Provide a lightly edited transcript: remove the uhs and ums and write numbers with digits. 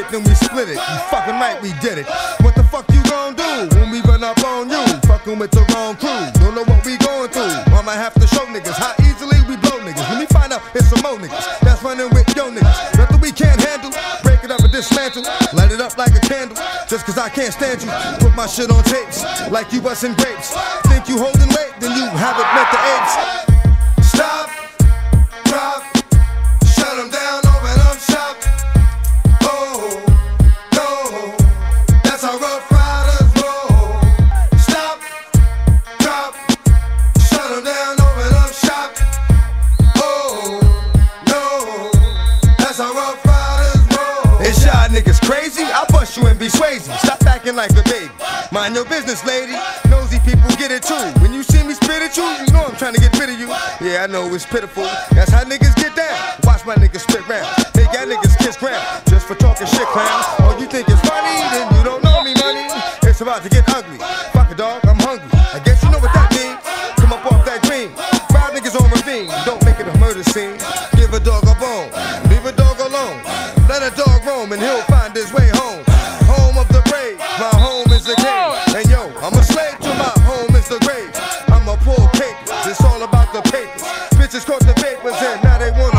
then we split it. You fucking right, we did it. What the fuck you gon' do when we run up on you? Fucking with the wrong crew. Don't know what we going through. I might have to show niggas how easily we blow niggas. When we find out it's some more niggas that's running with yo niggas. Nothing we can't handle. Break it up and dismantle. Light it up like a candle. Just cause I can't stand you. Put my shit on tapes like you bustin' grapes. Think you holding weight, then you haven't met the apes. Stop, drop, shut them down, open up shop. Oh, no, that's how Rough Riders roll. Stop, drop, shut them down, open up shop. Oh, no, that's how Rough Riders roll. Is y'all niggas crazy? I'll bust you and be Swayze. Stop acting like a baby. Mind your business, lady. Nosy people get it too. When you see me spit at you, you know I'm trying to get rid of you. Yeah, I know it's pitiful. That's how niggas get down. Watch my niggas spit round. They got niggas kiss ground just for talking shit, clown. Oh, you think it's funny? Then you don't know me, money. It's about to get ugly. Fuck a dog, I'm hungry. I guess you know what that means. Come up off that green. 5 niggas on ravine. Don't make it a murder scene. Give a dog a bone. Leave a dog alone. Let a dog roam and he'll find his way home. Home of the brave. My home is the game. And yo, I'm a slave to my home is the grave. I'm a pull papers. It's all about the papers. Bitches caught the papers and now they wanna